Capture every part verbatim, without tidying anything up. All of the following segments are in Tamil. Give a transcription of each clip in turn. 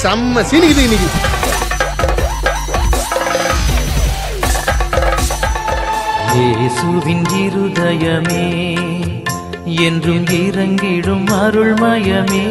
செம்ம சீனிக்குது இன்னைக்கு. இயேசுவின் இருதயமே என்றும் இறங்கிடும் அருள்மயமே.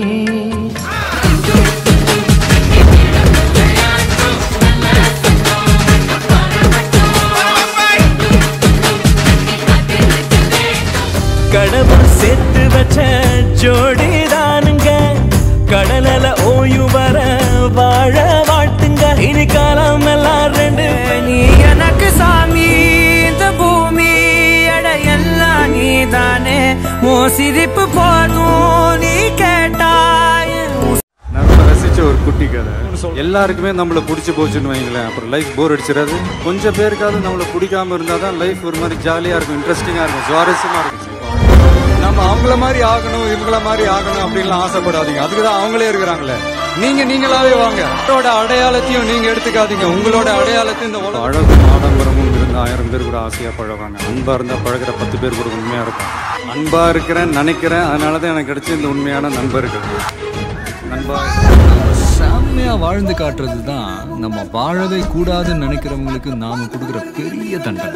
கடவுள் சேர்த்து வச்ச ஜோடிதானுங்க, கடலல ஓய்வு வர வாழ வாழ்த்துங்க. இனி காலம் எல்லாம் ரெண்டு, நீ எனக்கு சாமி, இந்த பூமி அட எல்லாம் நீதானே, ஓ சிரிப்பு போதும் நீ கேட்டாய். நம்ம ரசிச்ச ஒரு குட்டி கதை எல்லாருக்குமே நம்மளை பிடிச்சி போச்சுன்னு வைங்களேன், அப்புறம் லைஃப் போர் அடிச்சிடாது. கொஞ்சம் பேருக்காவது நம்மளை பிடிக்காம இருந்தால் தான் லைஃப் ஒரு மாதிரி ஜாலியாக இருக்கும், இன்ட்ரெஸ்டிங்காக இருக்கும், சுவாரஸ்யமாக இருக்கும். நம்ம அவங்கள மாதிரி ஆகணும் இவங்கள மாதிரி ஆகணும் அப்படின்லாம் ஆசைப்படாதீங்க. அதுக்கு தான் அவங்களே இருக்கிறாங்களே. நீங்க நீங்களாவே வாங்க. உங்களோட அடையாளத்தையும் நீங்க எடுத்துக்காதீங்க, உங்களோட அடையாளத்தையும். இந்த அழகும் ஆடம்பரமும் இருந்த ஆயிரம் பேர் கூட ஆசையா பழகுவாங்க. அன்பா இருந்தா பழகிற பத்து பேர் கூட உண்மையா இருக்கும். அன்பா இருக்கிறேன் நினைக்கிறேன், அதனாலதான் எனக்கு கிடைச்ச இந்த உண்மையான நண்பர்கள். நண்பா செம்மையா வாழ்ந்து காட்டுறது தான் நம்ம வாழவே கூடாதுன்னு நினைக்கிறவங்களுக்கு நாம கொடுக்குற பெரிய தண்டனை.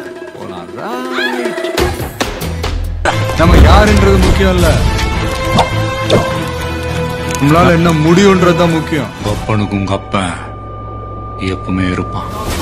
நம்ம யாருன்றது முக்கியம் இல்ல, நம்மளால என்ன முடியும்ன்றதுதான் முக்கியம். அப்பனுக்கு உங்க அப்பன் எப்பவுமே இருப்பான்.